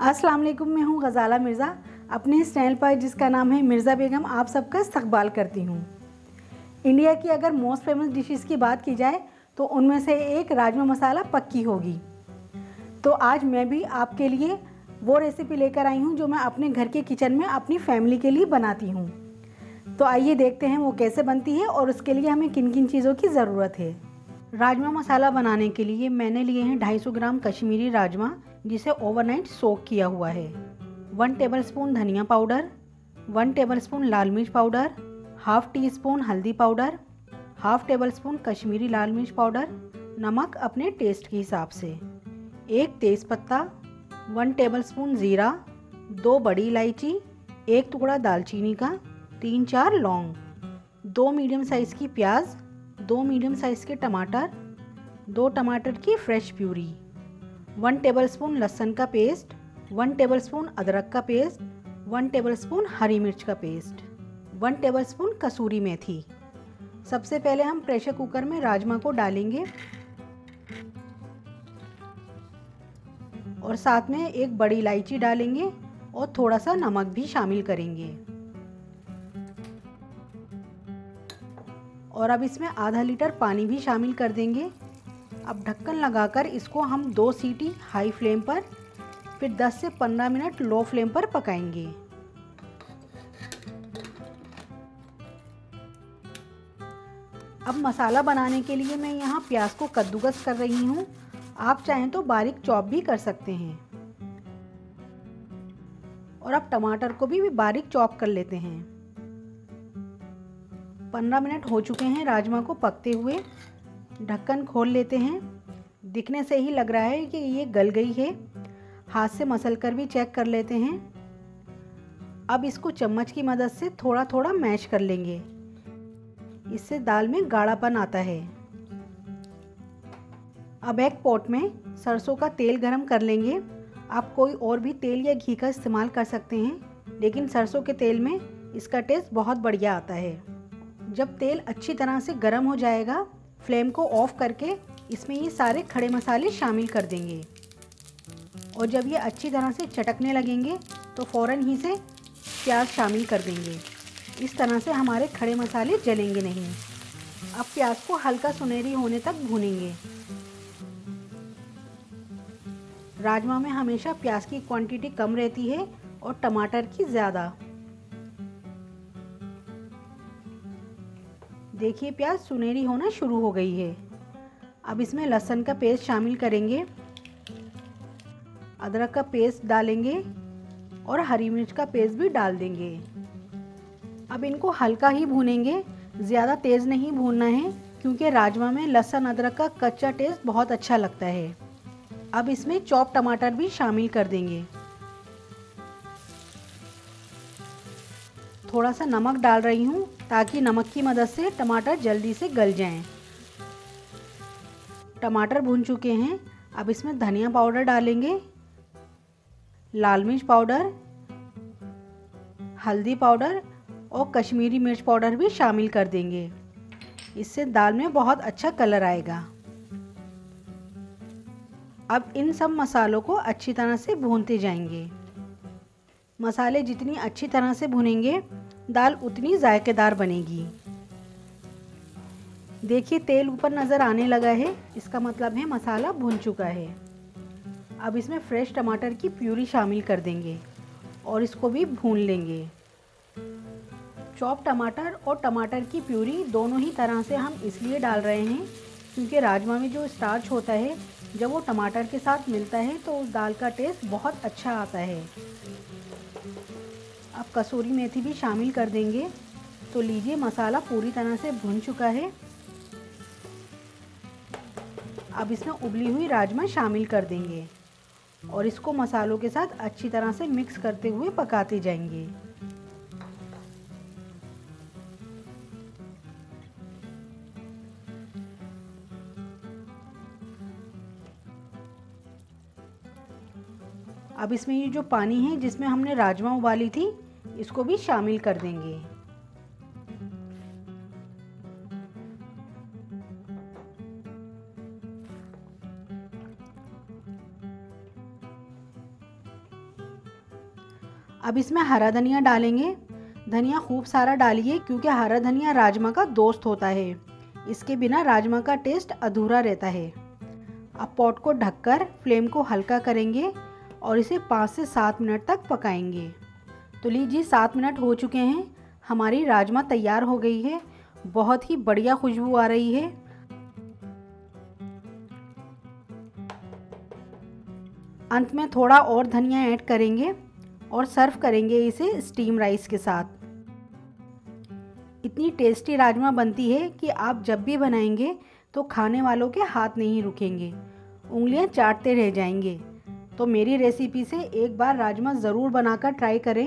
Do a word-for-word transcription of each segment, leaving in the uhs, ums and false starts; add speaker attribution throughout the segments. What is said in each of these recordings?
Speaker 1: अस्सलाम वालेकुम, मैं हूँ गज़ाला मिर्ज़ा। अपने इस चैनल पर जिसका नाम है मिर्ज़ा बेगम, आप सबका इस्तकबाल करती हूँ। इंडिया की अगर मोस्ट फेमस डिशेस की बात की जाए तो उनमें से एक राजमा मसाला पक्की होगी। तो आज मैं भी आपके लिए वो रेसिपी लेकर आई हूँ जो मैं अपने घर के किचन में अपनी फैमिली के लिए बनाती हूँ। तो आइए देखते हैं वो कैसे बनती है और उसके लिए हमें किन किन चीज़ों की ज़रूरत है। राजमा मसाला बनाने के लिए मैंने लिए हैं ढाई सौ ग्राम कश्मीरी राजमा जिसे ओवरनाइट सोक किया हुआ है, वन टेबलस्पून धनिया पाउडर, वन टेबलस्पून लाल मिर्च पाउडर, हाफ टी स्पून हल्दी पाउडर, हाफ टेबलस्पून कश्मीरी लाल मिर्च पाउडर, नमक अपने टेस्ट के हिसाब से, एक तेज़पत्ता, वन टेबलस्पून ज़ीरा, दो बड़ी इलायची, एक टुकड़ा दालचीनी का, तीन चार लौंग, दो मीडियम साइज़ की प्याज, दो मीडियम साइज़ के टमाटर, दो टमाटर की फ्रेश प्यूरी, वन टेबलस्पून लहसुन का पेस्ट, वन टेबलस्पून अदरक का पेस्ट, वन टेबलस्पून हरी मिर्च का पेस्ट, वन टेबलस्पून कसूरी मेथी। सबसे पहले हम प्रेशर कुकर में राजमा को डालेंगे और साथ में एक बड़ी इलायची डालेंगे और थोड़ा सा नमक भी शामिल करेंगे। और अब इसमें आधा लीटर पानी भी शामिल कर देंगे। अब ढक्कन लगाकर इसको हम दो सीटी हाई फ्लेम पर, फिर दस से पंद्रह मिनट लो फ्लेम पर पकाएंगे। अब मसाला बनाने के लिए मैं यहाँ प्याज को कद्दूकस कर रही हूँ। आप चाहें तो बारीक चॉप भी कर सकते हैं। और अब टमाटर को भी बारीक चॉप कर लेते हैं। पंद्रह मिनट हो चुके हैं राजमा को पकते हुए। ढक्कन खोल लेते हैं। दिखने से ही लग रहा है कि ये गल गई है। हाथ से मसल कर भी चेक कर लेते हैं। अब इसको चम्मच की मदद से थोड़ा थोड़ा मैश कर लेंगे। इससे दाल में गाढ़ापन आता है। अब एक पॉट में सरसों का तेल गरम कर लेंगे। आप कोई और भी तेल या घी का इस्तेमाल कर सकते हैं, लेकिन सरसों के तेल में इसका टेस्ट बहुत बढ़िया आता है। जब तेल अच्छी तरह से गर्म हो जाएगा, फ्लेम को ऑफ करके इसमें ये सारे खड़े मसाले शामिल कर देंगे। और जब ये अच्छी तरह से चटकने लगेंगे तो फ़ौरन ही से प्याज शामिल कर देंगे। इस तरह से हमारे खड़े मसाले जलेंगे नहीं। अब प्याज को हल्का सुनहरी होने तक भूनेंगे। राजमा में हमेशा प्याज की क्वांटिटी कम रहती है और टमाटर की ज़्यादा। देखिए प्याज सुनहरी होना शुरू हो गई है। अब इसमें लहसुन का पेस्ट शामिल करेंगे, अदरक का पेस्ट डालेंगे और हरी मिर्च का पेस्ट भी डाल देंगे। अब इनको हल्का ही भूनेंगे, ज़्यादा तेज़ नहीं भूनना है क्योंकि राजमा में लहसुन अदरक का कच्चा टेस्ट बहुत अच्छा लगता है। अब इसमें चॉप टमाटर भी शामिल कर देंगे। थोड़ा सा नमक डाल रही हूँ ताकि नमक की मदद से टमाटर जल्दी से गल जाएं। टमाटर भून चुके हैं। अब इसमें धनिया पाउडर डालेंगे, लाल मिर्च पाउडर, हल्दी पाउडर और कश्मीरी मिर्च पाउडर भी शामिल कर देंगे। इससे दाल में बहुत अच्छा कलर आएगा। अब इन सब मसालों को अच्छी तरह से भूनते जाएंगे। मसाले जितनी अच्छी तरह से भुनेंगे, दाल उतनी जायकेदार बनेगी। देखिए तेल ऊपर नज़र आने लगा है, इसका मतलब है मसाला भुन चुका है। अब इसमें फ्रेश टमाटर की प्यूरी शामिल कर देंगे और इसको भी भून लेंगे। चॉप टमाटर और टमाटर की प्यूरी दोनों ही तरह से हम इसलिए डाल रहे हैं क्योंकि राजमा में जो स्टार्च होता है, जब वो टमाटर के साथ मिलता है तो उस दाल का टेस्ट बहुत अच्छा आता है। अब कसूरी मेथी भी शामिल कर देंगे। तो लीजिए मसाला पूरी तरह से भुन चुका है। अब इसमें उबली हुई राजमा शामिल कर देंगे और इसको मसालों के साथ अच्छी तरह से मिक्स करते हुए पकाते जाएंगे। अब इसमें ये जो पानी है जिसमें हमने राजमा उबाली थी, इसको भी शामिल कर देंगे। अब इसमें हरा धनिया डालेंगे। धनिया खूब सारा डालिए क्योंकि हरा धनिया राजमा का दोस्त होता है। इसके बिना राजमा का टेस्ट अधूरा रहता है। अब पॉट को ढककर फ्लेम को हल्का करेंगे और इसे पाँच से सात मिनट तक पकाएंगे। तो लीजिए सात मिनट हो चुके हैं, हमारी राजमा तैयार हो गई है। बहुत ही बढ़िया खुशबू आ रही है। अंत में थोड़ा और धनिया ऐड करेंगे और सर्व करेंगे इसे स्टीम राइस के साथ। इतनी टेस्टी राजमा बनती है कि आप जब भी बनाएंगे तो खाने वालों के हाथ नहीं रुकेंगे, उंगलियां चाटते रह जाएंगे। तो मेरी रेसिपी से एक बार राजमा ज़रूर बनाकर ट्राई करें।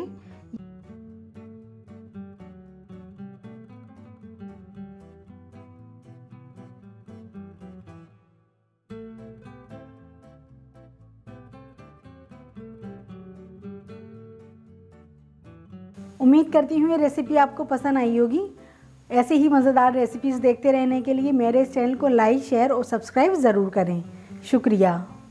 Speaker 1: उम्मीद करती हूँ ये रेसिपी आपको पसंद आई होगी। ऐसे ही मज़ेदार रेसिपीज़ देखते रहने के लिए मेरे इस चैनल को लाइक, शेयर और सब्सक्राइब ज़रूर करें। शुक्रिया।